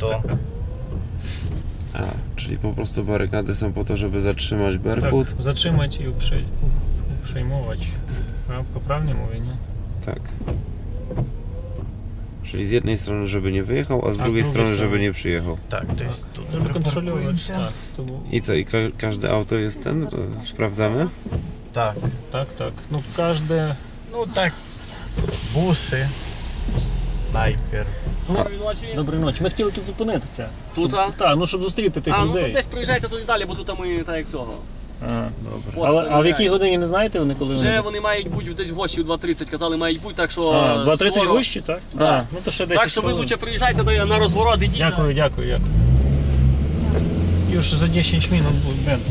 to... A, czyli po prostu barykady są po to, żeby zatrzymać Berkut? Tak, zatrzymać i uprzejmować. Poprawnie mówię, nie? Tak. Czyli z jednej strony, żeby nie wyjechał, a z drugiej strony, żeby nie przyjechał. Tak, to jest... Żeby kontrolować, tak. I co, i każde auto jest sprawdzamy? Tak. Tak, tak. No każde... No tak, busy najpierw. Доброї ночі. Ми хотіли тут зупинитися. Тут? Так, ну щоб зустріти тих Ну людей. десь приїжджайте туди далі, бо тут ми так як цього. Добре. А в якій годині не знаєте вони, коли Вже вони мають бути десь в гості у 2:30, казали, мають бути, так що... 2:30 гості, так? Да. Ну то ще 10 Так що ви хвилин. лучше приїжджайте на розворот, ідіть. Дякую. Już za 10 minut będę.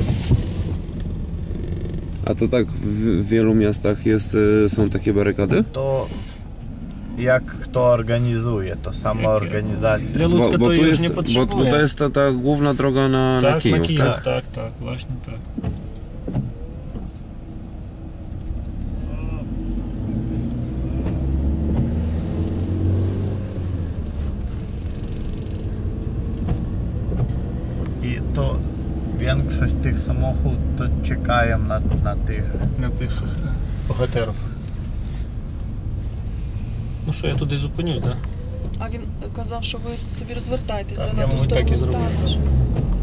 A to tak w wielu miastach są takie barykady? To jak kto organizuje, to sama organizacja. Для Луцька то już nie potrzebuje. Bo to jest ta główna droga na Kijów, tak? Tak, właśnie tak. I to większość tych samochodów to czekają na tych bohaterów. Ну що, я туди зупинюсь, так? А він казав, що ви собі розвертаєтесь, Так, де я на ту мабуть, так і сторону зроблю. станеш.